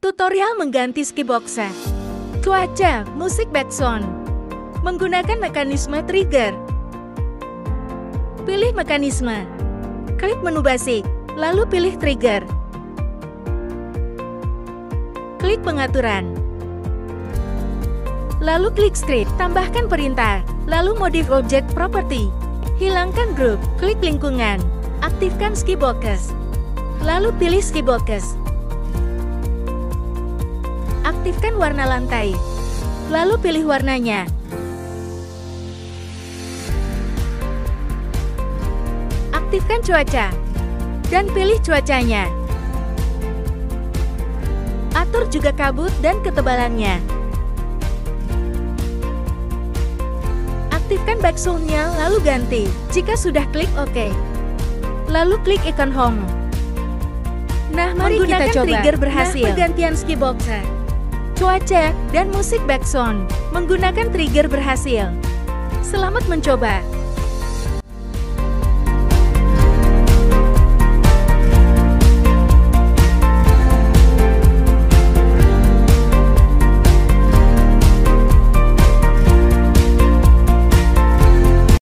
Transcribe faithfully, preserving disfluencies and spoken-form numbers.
Tutorial mengganti skiboxa. Cuaca, musik backsound. Menggunakan mekanisme trigger. Pilih mekanisme. Klik menu basic, lalu pilih trigger. Klik pengaturan. Lalu klik script, tambahkan perintah, lalu modif object property. Hilangkan group, klik lingkungan, aktifkan skibox. Lalu pilih skibox. Aktifkan warna lantai. Lalu pilih warnanya. Aktifkan cuaca. Dan pilih cuacanya. Atur juga kabut dan ketebalannya. Aktifkan backsound-nya lalu ganti. Jika sudah klik OK. Lalu klik ikon home. Nah, mari kita coba. Trigger berhasil. Nah, pergantian skiboxa, cuaca, dan musik backsound. Menggunakan trigger berhasil. Selamat mencoba.